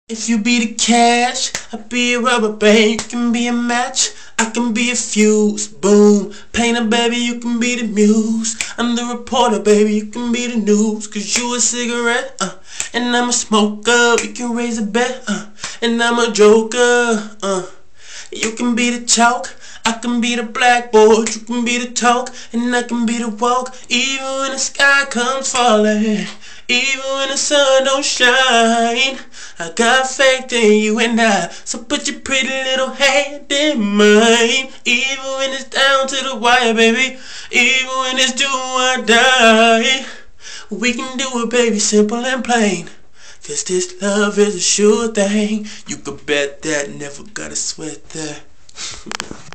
If you be the cash, I'll be a rubber band. You can be a match, I can be a fuse. Boom, painter baby, you can be the muse. I'm the reporter baby, you can be the news. Cause you a cigarette, and I'm a smoker. We can raise a bet, and I'm a joker, You can be the chalk, I can be the blackboard. You can be the talk, and I can be the walk. Even when the sky comes falling, even when the sun don't shine, I got faith in you and I. So put your pretty little hand in mine. Even when it's down to the wire, baby, even when it's do or die, we can do it, baby, simple and plain. Cause this love is a sure thing. You could bet that, never gotta sweat that.